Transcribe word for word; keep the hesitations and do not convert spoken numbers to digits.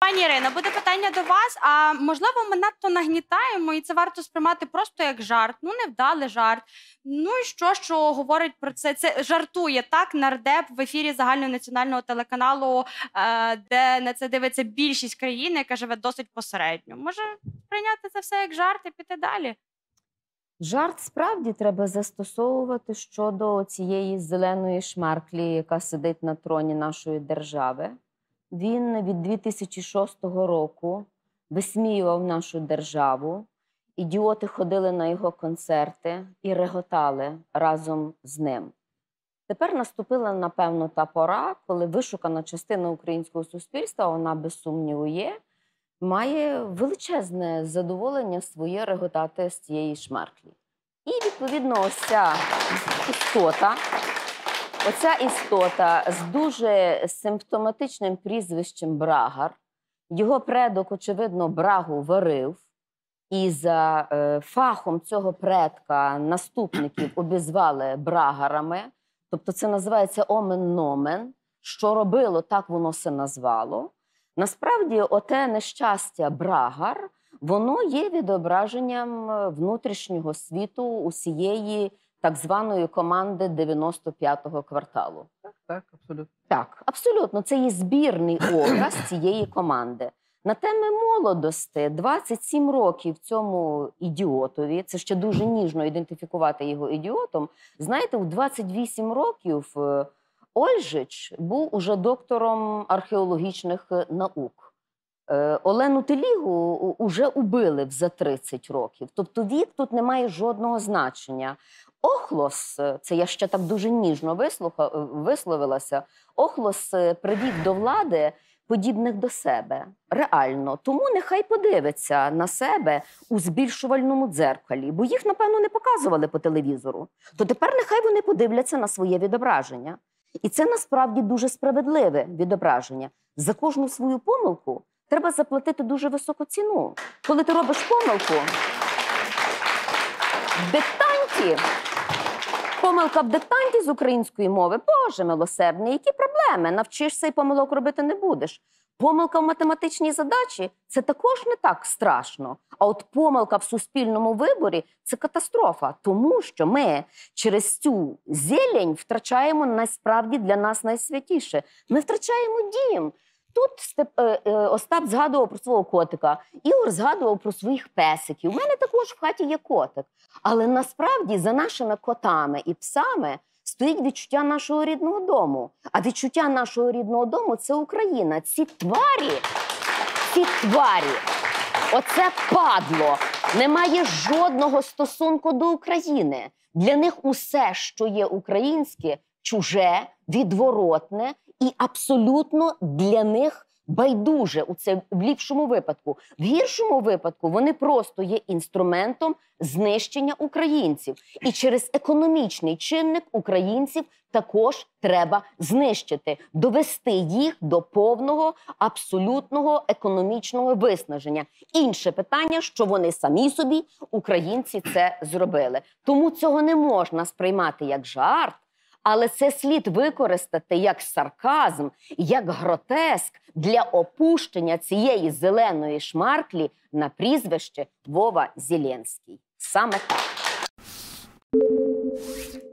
Пані Ірино, буде питання до вас. А можливо, ми надто нагнітаємо, і це варто сприймати просто як жарт. Ну, невдалий жарт. Ну і що, що говорить про це? Це жартує, так, нардеп в ефірі загальнонаціонального телеканалу, е, де на це дивиться більшість країн, яка живе досить посередньо. Може прийняти це все як жарт і піти далі? Жарт справді треба застосовувати щодо цієї зеленої шмарклі, яка сидить на троні нашої держави. Він від дві тисячі шостого року висміював нашу державу. Ідіоти ходили на його концерти і реготали разом з ним. Тепер наступила, напевно, та пора, коли вишукана частина українського суспільства, вона без сумніву є, має величезне задоволення своє реготати з цієї шмарклі. І, відповідно, ось ця істота, оця істота з дуже симптоматичним прізвищем Брагар, його предок, очевидно, брагу варив, і за е, фахом цього предка наступників обізвали брагарами, тобто це називається омен-номен, що робило, так воно се назвало. Насправді, оте нещастя Брагар, воно є відображенням внутрішнього світу усієї так званої команди дев'яносто п'ятого кварталу. Так, так, абсолютно. Так, абсолютно. Це є збірний образ цієї команди. На теми молодості двадцять сім років цьому ідіотові, це ще дуже ніжно ідентифікувати його ідіотом, знаєте, у двадцять вісім років Ольжич був уже доктором археологічних наук. Олену Телігу уже убили за тридцять років. Тобто вік тут не має жодного значення. Охлос, це я ще так дуже ніжно вислуха, висловилася, Охлос привів до влади подібних до себе. Реально. Тому нехай подивиться на себе у збільшувальному дзеркалі, бо їх, напевно, не показували по телевізору. То тепер нехай вони подивляться на своє відображення. І це насправді дуже справедливе відображення. За кожну свою помилку треба заплатити дуже високу ціну. Коли ти робиш помилку, в диктанті, помилка в диктанті з української мови, Боже милосердний, які проблеми? Навчишся і помилок робити не будеш. Помилка в математичній задачі – це також не так страшно. А от помилка в суспільному виборі – це катастрофа. Тому що ми через цю зелень втрачаємо насправді для нас найсвятіше. Ми втрачаємо дім. Тут Степ, е, е, Остап згадував про свого котика, Ігор згадував про своїх песиків. У мене також в хаті є котик. Але насправді за нашими котами і псами стоїть відчуття нашого рідного дому. А відчуття нашого рідного дому – це Україна. Ці тварі, ці тварі, оце падло, не має жодного стосунку до України. Для них усе, що є українське, чуже, відворотне і абсолютно для них байдуже у це в ліпшому випадку. В гіршому випадку вони просто є інструментом знищення українців. І через економічний чинник українців також треба знищити, довести їх до повного, абсолютного економічного виснаження. Інше питання, що вони самі собі, українці, це зробили. Тому цього не можна сприймати як жарт, але це слід використати як сарказм, як гротеск для опущення цієї зеленої шмарклі на прізвище Вова Зеленський. Саме так.